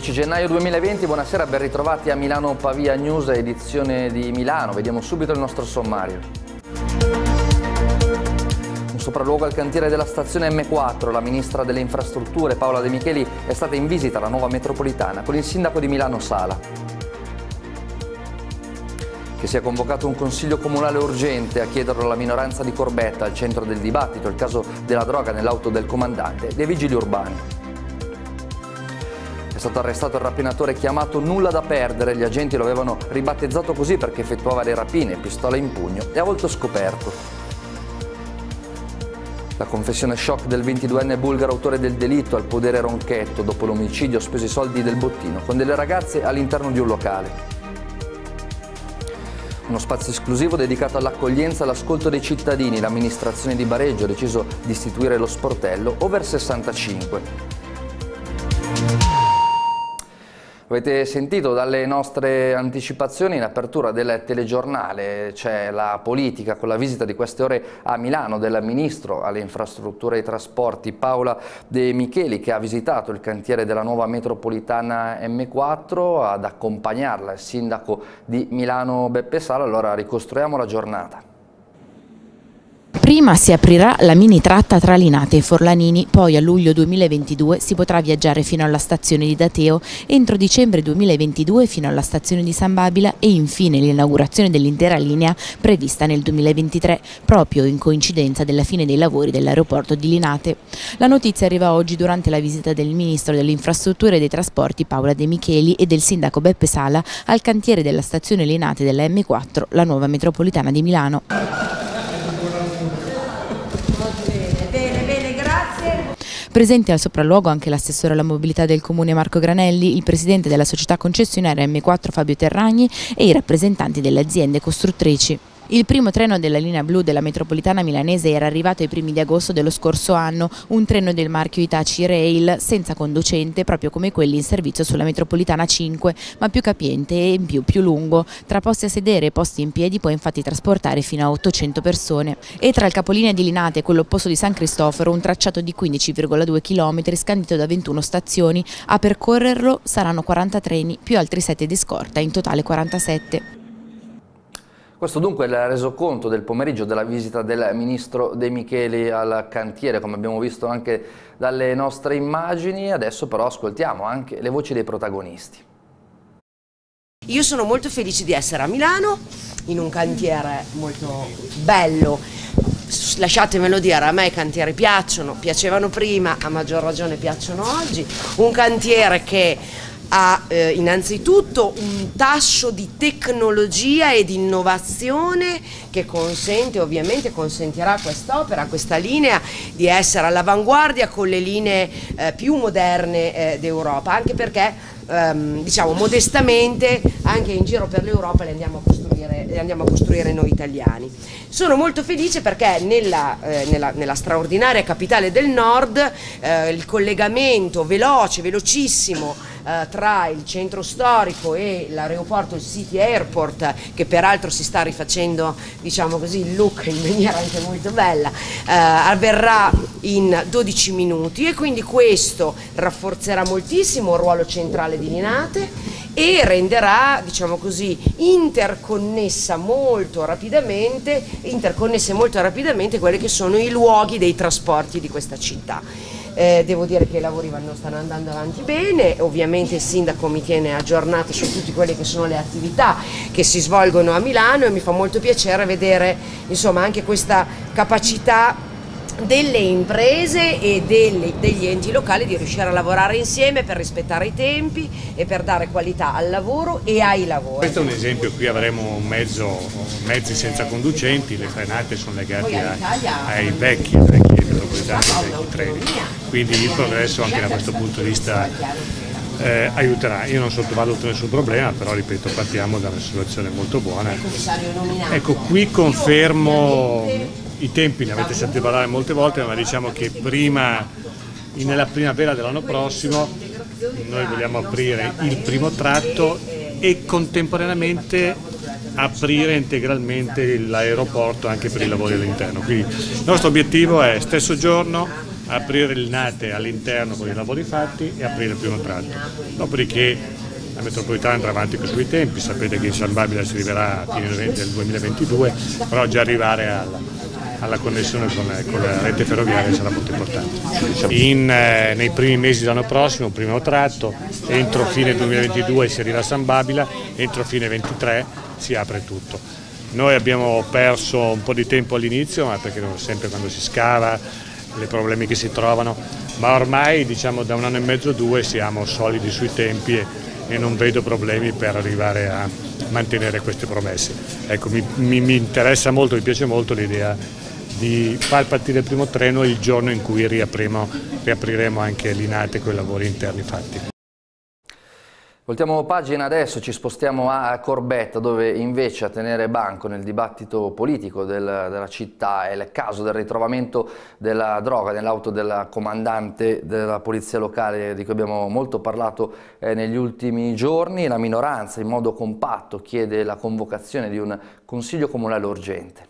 10 gennaio 2020, buonasera, ben ritrovati a Milano Pavia News, edizione di Milano. Vediamo subito il nostro sommario. Un sopralluogo al cantiere della stazione M4, la ministra delle infrastrutture Paola De Micheli è stata in visita alla nuova metropolitana con il sindaco di Milano Sala. Che sia convocato un consiglio comunale urgente a chiederlo alla minoranza di Corbetta, al centro del dibattito il caso della droga nell'auto del comandante e dei vigili urbani. È stato arrestato il rapinatore chiamato Nulla da perdere, gli agenti lo avevano ribattezzato così perché effettuava le rapine, pistola in pugno e a volto scoperto. La confessione shock del 22enne bulgaro autore del delitto al podere Ronchetto, dopo l'omicidio ha speso i soldi del bottino con delle ragazze all'interno di un locale. Uno spazio esclusivo dedicato all'accoglienza e all'ascolto dei cittadini, l'amministrazione di Bareggio ha deciso di istituire lo sportello Over 65. Avete sentito dalle nostre anticipazioni in apertura del telegiornale, c'è la politica con la visita di queste ore a Milano del Ministro alle Infrastrutture e ai Trasporti Paola De Micheli, che ha visitato il cantiere della nuova metropolitana M4, ad accompagnarla il sindaco di Milano Beppe Sala. Allora ricostruiamo la giornata. Prima si aprirà la mini tratta tra Linate e Forlanini, poi a luglio 2022 si potrà viaggiare fino alla stazione di Dateo, entro dicembre 2022 fino alla stazione di San Babila e infine l'inaugurazione dell'intera linea prevista nel 2023, proprio in coincidenza della fine dei lavori dell'aeroporto di Linate. La notizia arriva oggi durante la visita del Ministro delle Infrastrutture e dei Trasporti Paola De Micheli e del Sindaco Beppe Sala al cantiere della stazione Linate della M4, la nuova metropolitana di Milano. Presente al sopralluogo anche l'assessore alla mobilità del comune Marco Granelli, il presidente della società concessionaria M4 Fabio Terragni e i rappresentanti delle aziende costruttrici. Il primo treno della linea blu della metropolitana milanese era arrivato ai primi di agosto dello scorso anno, un treno del marchio Hitachi Rail senza conducente, proprio come quelli in servizio sulla metropolitana 5, ma più capiente e in più lungo. Tra posti a sedere e posti in piedi può infatti trasportare fino a 800 persone. E tra il capolinea di Linate e quello opposto di San Cristoforo un tracciato di 15,2 km scandito da 21 stazioni. A percorrerlo saranno 40 treni più altri 7 di scorta, in totale 47. Questo dunque è il resoconto del pomeriggio della visita del Ministro De Micheli al cantiere, come abbiamo visto anche dalle nostre immagini. Adesso però ascoltiamo anche le voci dei protagonisti. Io sono molto felice di essere a Milano, in un cantiere molto bello. Lasciatemelo dire, a me i cantieri piacevano prima, a maggior ragione piacciono oggi. Un cantiere che ha innanzitutto un tasso di tecnologia e di innovazione che consente, ovviamente consentirà a quest'opera, a questa linea, di essere all'avanguardia con le linee più moderne d'Europa, anche perché diciamo modestamente anche in giro per l'Europa le andiamo a costruire noi italiani. Sono molto felice perché nella straordinaria capitale del nord il collegamento velocissimo tra il centro storico e l'aeroporto, il City Airport, che peraltro si sta rifacendo, diciamo così, il look in maniera anche molto bella, avverrà in 12 minuti e quindi questo rafforzerà moltissimo il ruolo centrale di Linate e renderà, diciamo così, interconnesse molto rapidamente quelli che sono i luoghi dei trasporti di questa città. Devo dire che i lavori stanno andando avanti bene, ovviamente il sindaco mi tiene aggiornata su tutte quelle che sono le attività che si svolgono a Milano e mi fa molto piacere vedere, insomma, anche questa capacità delle imprese e degli enti locali di riuscire a lavorare insieme per rispettare i tempi e per dare qualità al lavoro e ai lavori. Questo è un esempio, qui avremo mezzi senza conducenti, le frenate sono legate ai vecchi metropolitani, ai vecchi treni, quindi il progresso anche da questo punto di vista aiuterà. Io non sottovaluto nessun problema, però ripeto, partiamo da una situazione molto buona. Ecco, qui confermo i tempi, ne avete sentito parlare molte volte, ma diciamo che nella primavera dell'anno prossimo noi vogliamo aprire il primo tratto e contemporaneamente aprire integralmente l'aeroporto anche per i lavori all'interno. Quindi il nostro obiettivo è stesso giorno aprire il Linate all'interno con i lavori fatti e aprire il primo tratto. Dopodiché la metropolitana andrà avanti con i suoi tempi, sapete che in San Babila si arriverà a fine del 2022, però già arrivare alla connessione con la rete ferroviaria sarà molto importante. Nei primi mesi dell'anno prossimo, primo tratto, entro fine 2022 si arriva a San Babila, entro fine 2023 si apre tutto. Noi abbiamo perso un po' di tempo all'inizio, ma perché sempre quando si scava, i problemi che si trovano, ma ormai diciamo da un anno e mezzo, 2 siamo solidi sui tempi e non vedo problemi per arrivare a mantenere queste promesse. Ecco, mi interessa molto, mi piace molto l'idea di far partire il primo treno il giorno in cui riapriremo anche Linate con i lavori interni fatti. Voltiamo pagina adesso, ci spostiamo a Corbetta, dove invece a tenere banco nel dibattito politico della città è il caso del ritrovamento della droga nell'auto della comandante della polizia locale, di cui abbiamo molto parlato negli ultimi giorni. La minoranza in modo compatto chiede la convocazione di un consiglio comunale urgente.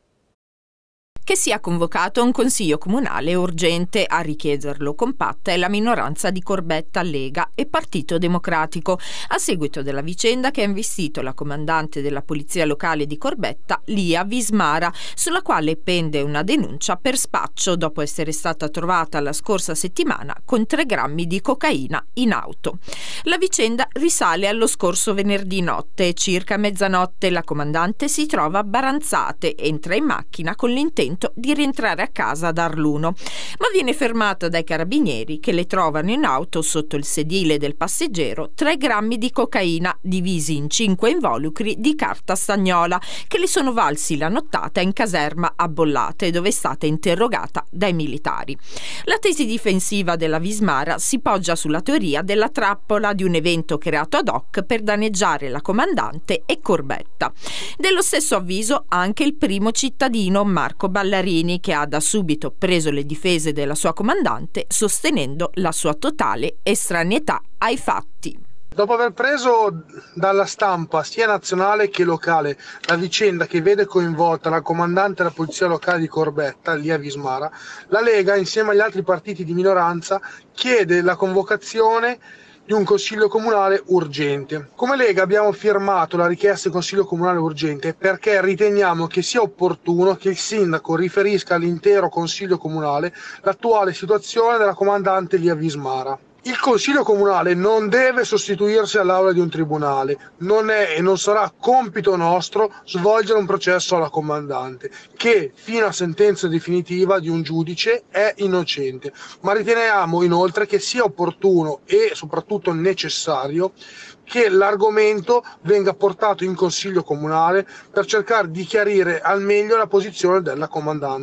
Che sia convocato un consiglio comunale urgente. A richiederlo compatta è la minoranza di Corbetta, Lega e Partito Democratico, a seguito della vicenda che ha investito la comandante della polizia locale di Corbetta, Lia Vismara, sulla quale pende una denuncia per spaccio dopo essere stata trovata la scorsa settimana con 3 grammi di cocaina in auto. La vicenda risale allo scorso venerdì notte. Circa mezzanotte la comandante si trova a Baranzate, entra in macchina con l'intento di rientrare a casa ad Arluno, ma viene fermata dai carabinieri che le trovano in auto, sotto il sedile del passeggero, 3 grammi di cocaina divisi in 5 involucri di carta stagnola che le sono valsi la nottata in caserma a Bollate, dove è stata interrogata dai militari. La tesi difensiva della Vismara si poggia sulla teoria della trappola, di un evento creato ad hoc per danneggiare la comandante e Corbetta. Dello stesso avviso anche il primo cittadino Marco Ballarini, che ha da subito preso le difese della sua comandante, sostenendo la sua totale estraneità ai fatti. Dopo aver preso dalla stampa sia nazionale che locale la vicenda che vede coinvolta la comandante della polizia locale di Corbetta, Lia Vismara, la Lega, insieme agli altri partiti di minoranza, chiede la convocazione di un consiglio comunale urgente. Come Lega abbiamo firmato la richiesta di consiglio comunale urgente perché riteniamo che sia opportuno che il sindaco riferisca all'intero consiglio comunale l'attuale situazione della comandante Lia Vismara. Il consiglio comunale non deve sostituirsi all'aula di un tribunale, non è e non sarà compito nostro svolgere un processo alla comandante, che fino a sentenza definitiva di un giudice è innocente, ma riteniamo inoltre che sia opportuno e soprattutto necessario che l'argomento venga portato in consiglio comunale per cercare di chiarire al meglio la posizione della comandante.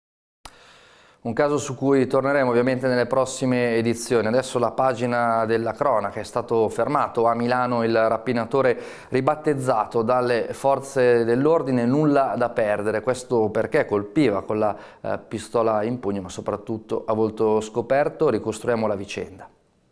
Un caso su cui torneremo ovviamente nelle prossime edizioni. Adesso la pagina della cronaca. È stato fermato a Milano il rapinatore ribattezzato dalle forze dell'ordine Nulla da perdere. Questo perché colpiva con la pistola in pugno, ma soprattutto a volto scoperto. Ricostruiamo la vicenda.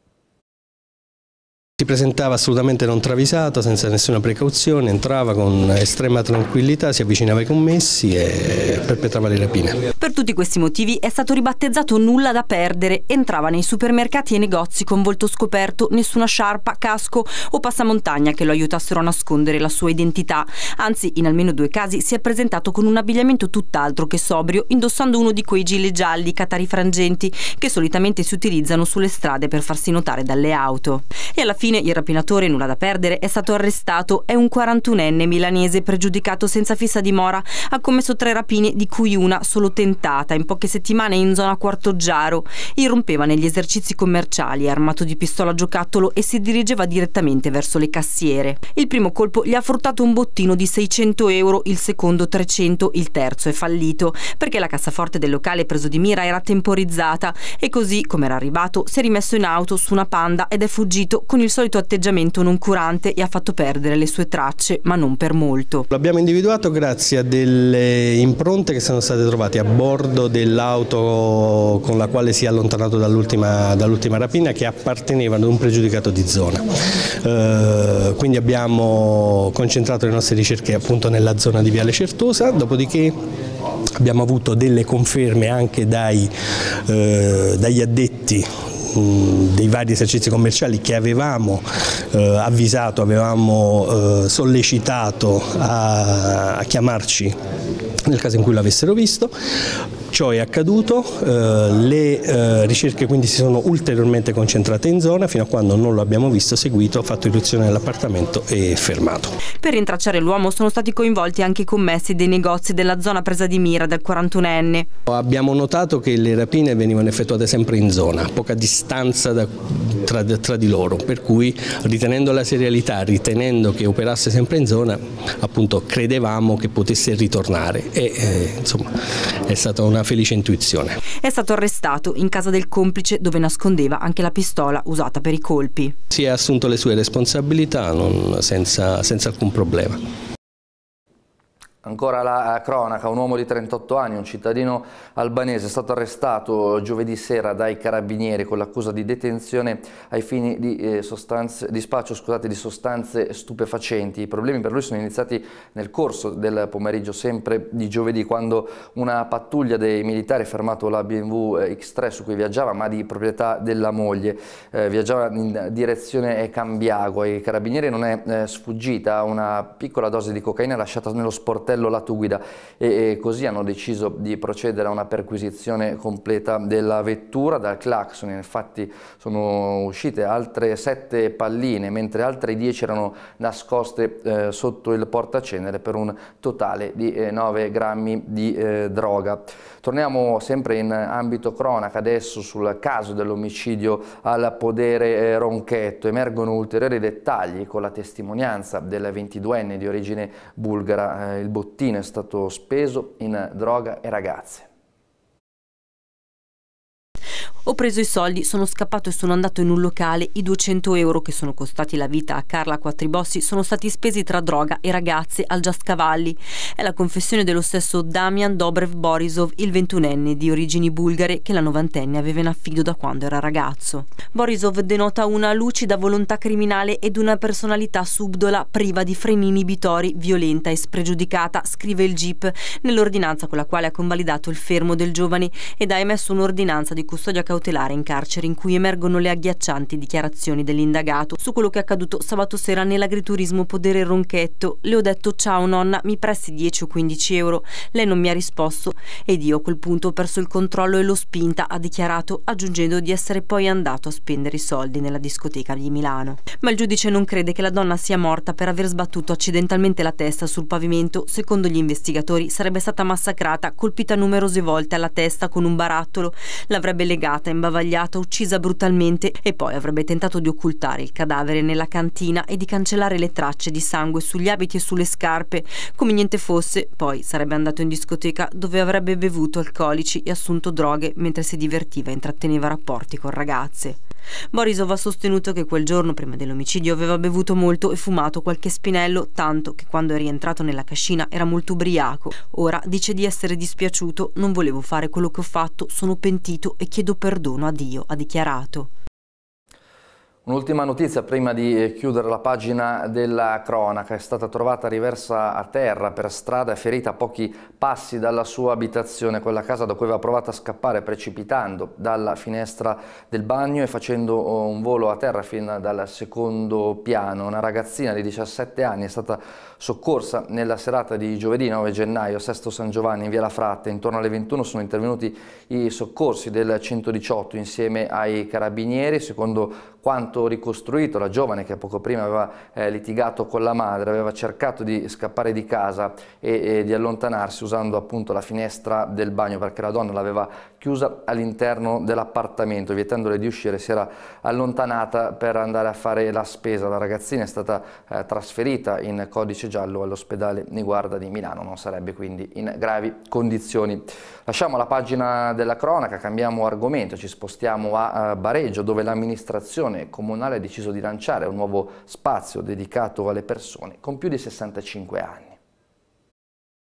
Si presentava assolutamente non travisato, senza nessuna precauzione, entrava con estrema tranquillità, si avvicinava ai commessi e perpetrava le rapine. Per tutti questi motivi è stato ribattezzato Nulla da perdere. Entrava nei supermercati e negozi con volto scoperto, nessuna sciarpa, casco o passamontagna che lo aiutassero a nascondere la sua identità. Anzi, in almeno 2 casi si è presentato con un abbigliamento tutt'altro che sobrio, indossando uno di quei gilet gialli catari frangenti che solitamente si utilizzano sulle strade per farsi notare dalle auto. E alla fine il rapinatore Nulla da perdere è stato arrestato. È un 41enne milanese pregiudicato senza fissa dimora. Ha commesso 3 rapine, di cui una solo tentata in poche settimane in zona Quartoggiaro. Irrompeva negli esercizi commerciali armato di pistola a giocattolo e si dirigeva direttamente verso le cassiere. Il primo colpo gli ha fruttato un bottino di 600 euro, il secondo 300, il terzo è fallito perché la cassaforte del locale preso di mira era temporizzata e così, come era arrivato, si è rimesso in auto su una Panda ed è fuggito con il solito atteggiamento noncurante e ha fatto perdere le sue tracce, ma non per molto. L'abbiamo individuato grazie a delle impronte che sono state trovate a bordo dell'auto con la quale si è allontanato dall'ultima rapina, che appartenevano ad un pregiudicato di zona. Quindi abbiamo concentrato le nostre ricerche appunto nella zona di Viale Certosa, dopodiché Abbiamo avuto delle conferme anche dagli addetti dei vari esercizi commerciali che avevamo avvisato, avevamo sollecitato a chiamarci nel caso in cui l'avessero visto. Ciò è accaduto, le ricerche quindi si sono ulteriormente concentrate in zona fino a quando non lo abbiamo visto, seguito, fatto irruzione nell'appartamento e fermato. Per rintracciare l'uomo sono stati coinvolti anche i commessi dei negozi della zona presa di mira del 41enne. Abbiamo notato che le rapine venivano effettuate sempre in zona, a poca distanza tra di loro, per cui ritenendo la serialità, ritenendo che operasse sempre in zona, appunto credevamo che potesse ritornare e insomma è stata una felice intuizione. È stato arrestato in casa del complice dove nascondeva anche la pistola usata per i colpi. Si è assunto le sue responsabilità senza alcun problema. Ancora la cronaca, un uomo di 38 anni, un cittadino albanese, è stato arrestato giovedì sera dai carabinieri con l'accusa di detenzione ai fini di spaccio di sostanze stupefacenti. I problemi per lui sono iniziati nel corso del pomeriggio sempre di giovedì, quando una pattuglia dei militari ha fermato la BMW X3 su cui viaggiava, ma di proprietà della moglie. Viaggiava in direzione Cambiago. Ai carabinieri non è sfuggita una piccola dose di cocaina lasciata nello sportello lato guida e così hanno deciso di procedere a una perquisizione completa della vettura. Dal clacson infatti sono uscite altre 7 palline, mentre altre 10 erano nascoste sotto il portacenere, per un totale di 9 grammi di droga. Torniamo sempre in ambito cronaca adesso sul caso dell'omicidio al podere Ronchetto. Emergono ulteriori dettagli con la testimonianza del 22enne di origine bulgara. Il bottino è stato speso in droga e ragazze. Ho preso i soldi, sono scappato e sono andato in un locale. I 200 euro che sono costati la vita a Carla Quattribossi sono stati spesi tra droga e ragazze al Giascavalli. È la confessione dello stesso Damian Dobrev Borisov, il 21enne di origini bulgare che la 90enne aveva in affido da quando era ragazzo. Borisov denota una lucida volontà criminale ed una personalità subdola, priva di freni inibitori, violenta e spregiudicata, scrive il GIP nell'ordinanza con la quale ha convalidato il fermo del giovane ed ha emesso un'ordinanza di custodia cautelare in carcere in cui emergono le agghiaccianti dichiarazioni dell'indagato su quello che è accaduto sabato sera nell'agriturismo Podere Ronchetto. Le ho detto: ciao nonna, mi presti 10 o 15 euro? Lei non mi ha risposto ed io a quel punto ho perso il controllo e l'ho spinta, ha dichiarato, aggiungendo di essere poi andato a spendere i soldi nella discoteca di Milano. Ma il giudice non crede che la donna sia morta per aver sbattuto accidentalmente la testa sul pavimento. Secondo gli investigatori sarebbe stata massacrata, colpita numerose volte alla testa con un barattolo, l'avrebbe legata, imbavagliata, uccisa brutalmente e poi avrebbe tentato di occultare il cadavere nella cantina e di cancellare le tracce di sangue sugli abiti e sulle scarpe. Come niente fosse, poi sarebbe andato in discoteca dove avrebbe bevuto alcolici e assunto droghe mentre si divertiva e intratteneva rapporti con ragazze. Borisov ha sostenuto che quel giorno prima dell'omicidio aveva bevuto molto e fumato qualche spinello, tanto che quando è rientrato nella cascina era molto ubriaco. Ora dice di essere dispiaciuto: non volevo fare quello che ho fatto, sono pentito e chiedo perdono a Dio, ha dichiarato. Un'ultima notizia prima di chiudere la pagina della cronaca: è stata trovata riversa a terra per strada e ferita a pochi passi dalla sua abitazione, quella casa da cui aveva provato a scappare precipitando dalla finestra del bagno e facendo un volo a terra fin dal secondo piano. Una ragazzina di 17 anni è stata soccorsa nella serata di giovedì 9 gennaio a Sesto San Giovanni in via La Fratte. Intorno alle 21 sono intervenuti i soccorsi del 118 insieme ai carabinieri. Secondo quanto ricostruito, la giovane, che poco prima aveva litigato con la madre, aveva cercato di scappare di casa e di allontanarsi usando appunto la finestra del bagno, perché la donna l'aveva chiusa all'interno dell'appartamento. Vietandole di uscire, si era allontanata per andare a fare la spesa. La ragazzina è stata trasferita in codice giallo all'ospedale Niguarda di Milano, non sarebbe quindi in gravi condizioni. Lasciamo la pagina della cronaca, cambiamo argomento, ci spostiamo a Bareggio, dove l'amministrazione comunale ha deciso di lanciare un nuovo spazio dedicato alle persone con più di 65 anni.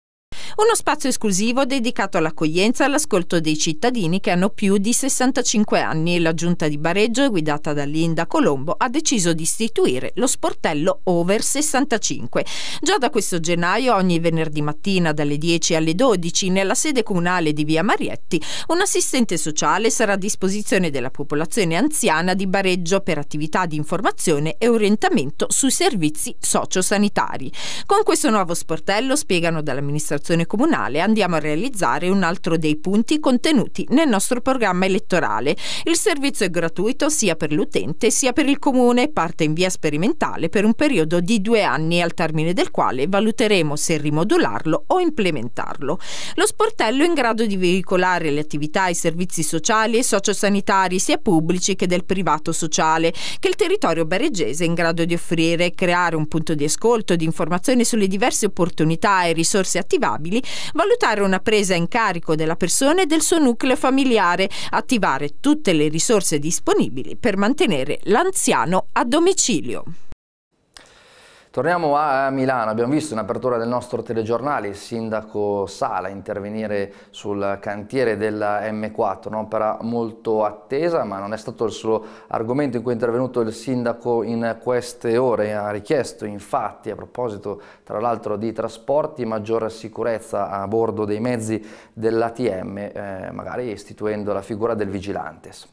Uno spazio esclusivo dedicato all'accoglienza e all'ascolto dei cittadini che hanno più di 65 anni. La giunta di Bareggio, guidata da Linda Colombo, ha deciso di istituire lo sportello Over 65. Già da questo gennaio, ogni venerdì mattina dalle 10 alle 12, nella sede comunale di Via Marietti, un assistente sociale sarà a disposizione della popolazione anziana di Bareggio per attività di informazione e orientamento sui servizi sociosanitari. Con questo nuovo sportello, spiegano dall'amministrazione comunale, andiamo a realizzare un altro dei punti contenuti nel nostro programma elettorale. Il servizio è gratuito sia per l'utente sia per il comune, parte in via sperimentale per un periodo di 2 anni, al termine del quale valuteremo se rimodularlo o implementarlo. Lo sportello è in grado di veicolare le attività e i servizi sociali e sociosanitari, sia pubblici che del privato sociale, che il territorio bareggese è in grado di offrire e creare un punto di ascolto, di informazione sulle diverse opportunità e risorse attivabili, valutare una presa in carico della persona e del suo nucleo familiare, attivare tutte le risorse disponibili per mantenere l'anziano a domicilio. Torniamo a Milano, abbiamo visto in apertura del nostro telegiornale il sindaco Sala intervenire sul cantiere della M4, un'opera molto attesa, ma non è stato il solo argomento in cui è intervenuto il sindaco in queste ore. Ha richiesto infatti, a proposito tra l'altro di trasporti, maggiore sicurezza a bordo dei mezzi dell'ATM, magari istituendo la figura del vigilantes.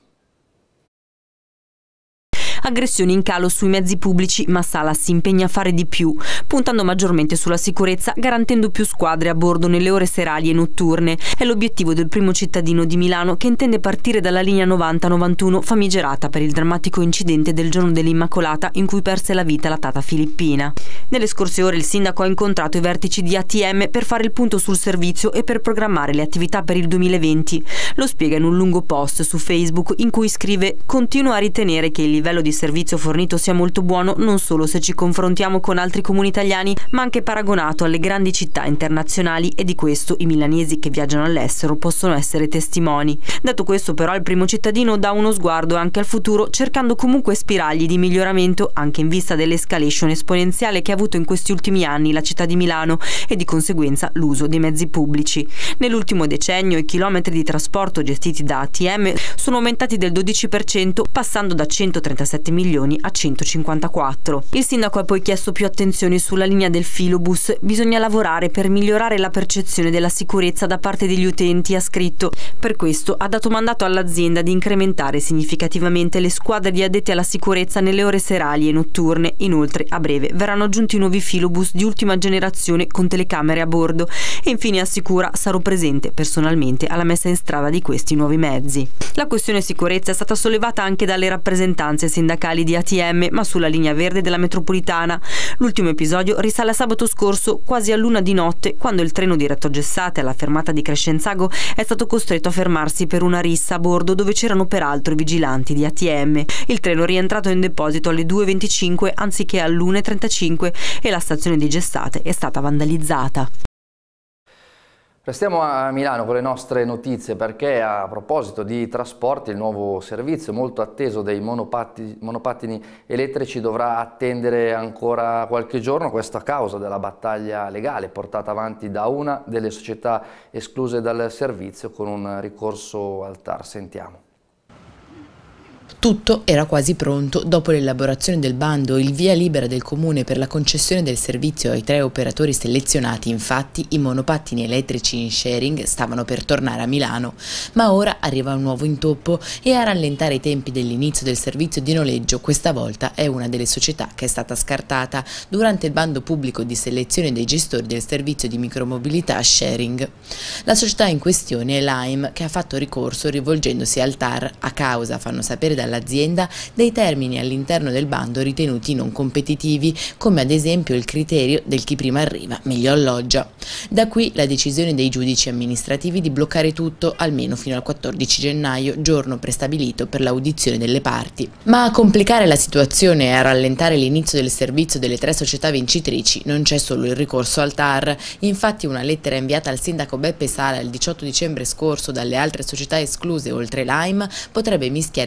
Aggressioni in calo sui mezzi pubblici, ma Sala si impegna a fare di più, puntando maggiormente sulla sicurezza, garantendo più squadre a bordo nelle ore serali e notturne. È l'obiettivo del primo cittadino di Milano, che intende partire dalla linea 90-91 famigerata per il drammatico incidente del giorno dell'Immacolata in cui perse la vita la tata filippina. Nelle scorse ore il sindaco ha incontrato i vertici di ATM per fare il punto sul servizio e per programmare le attività per il 2020. Lo spiega in un lungo post su Facebook in cui scrive: "Continuo a ritenere che il livello di servizio fornito sia molto buono non solo se ci confrontiamo con altri comuni italiani, ma anche paragonato alle grandi città internazionali, e di questo i milanesi che viaggiano all'estero possono essere testimoni". Detto questo, però, il primo cittadino dà uno sguardo anche al futuro, cercando comunque spiragli di miglioramento anche in vista dell'escalation esponenziale che ha avuto in questi ultimi anni la città di Milano e di conseguenza l'uso dei mezzi pubblici. Nell'ultimo decennio i chilometri di trasporto gestiti da ATM sono aumentati del 12%, passando da 137 milioni a 154. Il sindaco ha poi chiesto più attenzione sulla linea del filobus. "Bisogna lavorare per migliorare la percezione della sicurezza da parte degli utenti", ha scritto. Per questo ha dato mandato all'azienda di incrementare significativamente le squadre di addetti alla sicurezza nelle ore serali e notturne. Inoltre, a breve verranno aggiunti nuovi filobus di ultima generazione con telecamere a bordo, e infine assicura: "Sarò presente personalmente alla messa in strada di questi nuovi mezzi". La questione sicurezza è stata sollevata anche dalle rappresentanze sindacali di ATM, ma sulla linea verde della metropolitana. L'ultimo episodio risale a sabato scorso, quasi all'1 di notte, quando il treno diretto a Gessate alla fermata di Crescenzago è stato costretto a fermarsi per una rissa a bordo, dove c'erano peraltro i vigilanti di ATM. Il treno è rientrato in deposito alle 2:25 anziché all'1:35 e la stazione di Gessate è stata vandalizzata. Restiamo a Milano con le nostre notizie, perché a proposito di trasporti il nuovo servizio molto atteso dei monopattini elettrici dovrà attendere ancora qualche giorno, questo a causa della battaglia legale portata avanti da una delle società escluse dal servizio con un ricorso al TAR. Sentiamo. Tutto era quasi pronto. Dopo l'elaborazione del bando e il via libera del comune per la concessione del servizio ai 3 operatori selezionati, infatti, i monopattini elettrici in sharing stavano per tornare a Milano. Ma ora arriva un nuovo intoppo, e a rallentare i tempi dell'inizio del servizio di noleggio questa volta è una delle società che è stata scartata durante il bando pubblico di selezione dei gestori del servizio di micromobilità sharing. La società in questione è Lime, che ha fatto ricorso rivolgendosi al TAR a causa, fanno sapere dall'azienda, dei termini all'interno del bando ritenuti non competitivi, come ad esempio il criterio del chi prima arriva meglio alloggia. Da qui la decisione dei giudici amministrativi di bloccare tutto almeno fino al 14 gennaio, giorno prestabilito per l'audizione delle parti. Ma a complicare la situazione e a rallentare l'inizio del servizio delle 3 società vincitrici non c'è solo il ricorso al TAR. Infatti una lettera inviata al sindaco Beppe Sala il 18 dicembre scorso dalle altre società escluse oltre Lime potrebbe mischiare nuovamente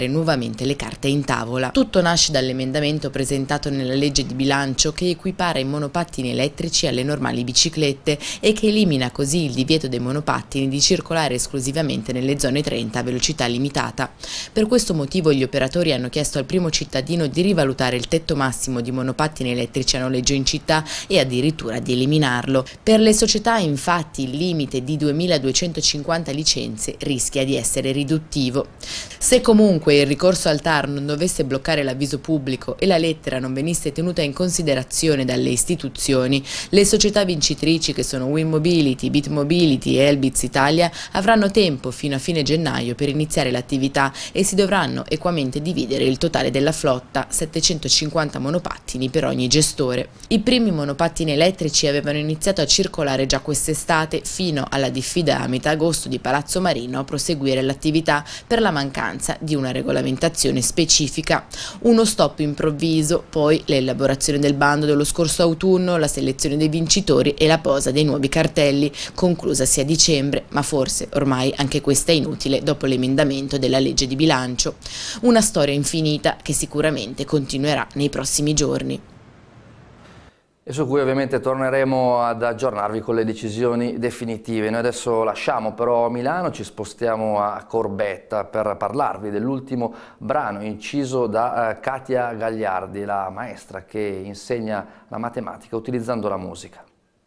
finalmente le carte in tavola. Tutto nasce dall'emendamento presentato nella legge di bilancio che equipara i monopattini elettrici alle normali biciclette e che elimina così il divieto dei monopattini di circolare esclusivamente nelle zone 30 a velocità limitata. Per questo motivo gli operatori hanno chiesto al primo cittadino di rivalutare il tetto massimo di monopattini elettrici a noleggio in città e addirittura di eliminarlo. Per le società infatti il limite di 2250 licenze rischia di essere riduttivo. Se comunque il ricorso al TAR non dovesse bloccare l'avviso pubblico e la lettera non venisse tenuta in considerazione dalle istituzioni, le società vincitrici che sono Win Mobility, Bit Mobility e Elbitz Italia avranno tempo fino a fine gennaio per iniziare l'attività e si dovranno equamente dividere il totale della flotta, 750 monopattini per ogni gestore. I primi monopattini elettrici avevano iniziato a circolare già quest'estate fino alla diffida a metà agosto di Palazzo Marino a proseguire l'attività per la mancanza di una regolamentazione specifica. Uno stop improvviso, poi l'elaborazione del bando dello scorso autunno, la selezione dei vincitori e la posa dei nuovi cartelli, conclusasi a dicembre, ma forse ormai anche questa è inutile dopo l'emendamento della legge di bilancio. Una storia infinita che sicuramente continuerà nei prossimi giorni. E su cui ovviamente torneremo ad aggiornarvi con le decisioni definitive. Noi adesso lasciamo però Milano, ci spostiamo a Corbetta per parlarvi dell'ultimo brano inciso da Katia Gagliardi, la maestra che insegna la matematica utilizzando la musica.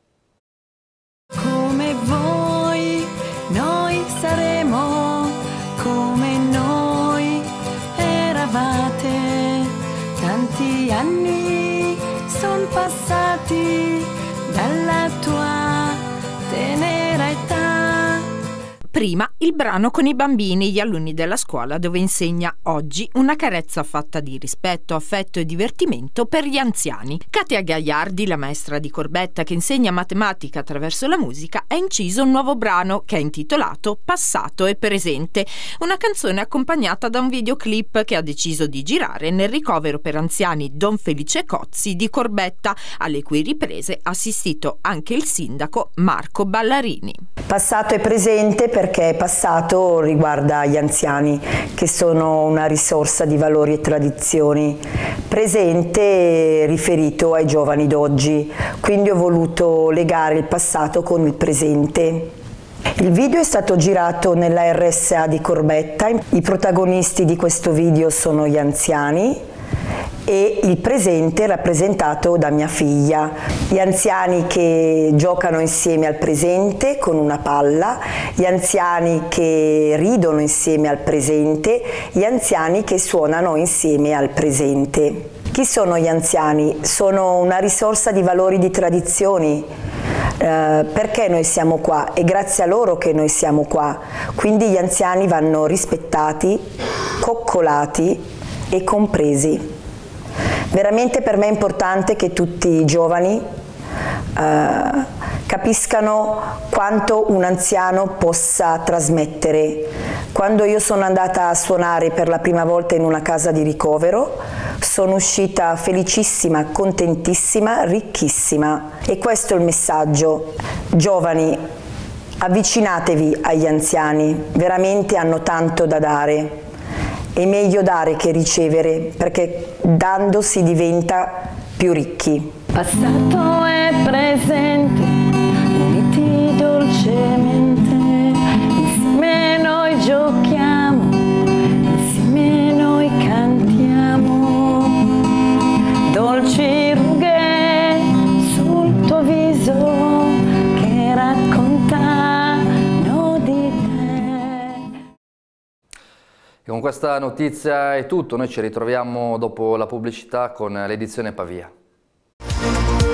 Come voi, noi saremo, come noi eravate, tanti anni son passati dalla tua tenera età. Prima il brano con i bambini, gli alunni della scuola dove insegna. Oggi una carezza fatta di rispetto, affetto e divertimento per gli anziani. Katia Gagliardi, la maestra di Corbetta che insegna matematica attraverso la musica, ha inciso un nuovo brano che è intitolato Passato e Presente, una canzone accompagnata da un videoclip che ha deciso di girare nel ricovero per anziani Don Felice Cozzi di Corbetta, alle cui riprese ha assistito anche il sindaco Marco Ballarini. Passato e presente perché passato riguarda gli anziani che sono una risorsa di valori e tradizioni, presente riferito ai giovani d'oggi, quindi ho voluto legare il passato con il presente. Il video è stato girato nella RSA di Corbetta, i protagonisti di questo video sono gli anziani e il presente rappresentato da mia figlia. Gli anziani che giocano insieme al presente con una palla, gli anziani che ridono insieme al presente, gli anziani che suonano insieme al presente. Chi sono gli anziani? Sono una risorsa di valori, di tradizioni. Perché noi siamo qua? È grazie a loro che noi siamo qua. Quindi gli anziani vanno rispettati, coccolati e compresi. Veramente per me è importante che tutti i giovani capiscano quanto un anziano possa trasmettere. Quando io sono andata a suonare per la prima volta in una casa di ricovero, sono uscita felicissima, contentissima, ricchissima. E questo è il messaggio. Giovani, avvicinatevi agli anziani, veramente hanno tanto da dare. È meglio dare che ricevere, perché dando si diventa più ricchi. Passato e presente, uniti dolcemente, insieme noi giochiamo, insieme noi cantiamo, dolci rughe sul tuo viso che raccontano di te. E con questa notizia è tutto, noi ci ritroviamo dopo la pubblicità con l'edizione Pavia.